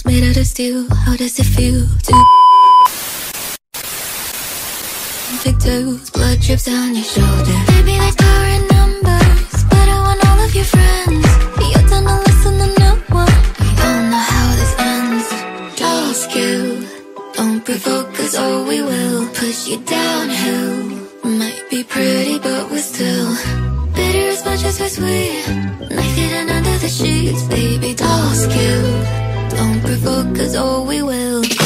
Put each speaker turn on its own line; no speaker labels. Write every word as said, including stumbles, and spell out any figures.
made out of steel. How does it feel to pigtails, blood drips down your shoulder? Baby, there's power in numbers, but I want all of your friends. You're done to listen to no one. We all know how this ends. Dull skill, don't provoke us or we will push you downhill. Might be pretty but we're still bitter as much as we're sweet. Knife hidden under the sheets. Baby, dull skill, don't provoke us or we will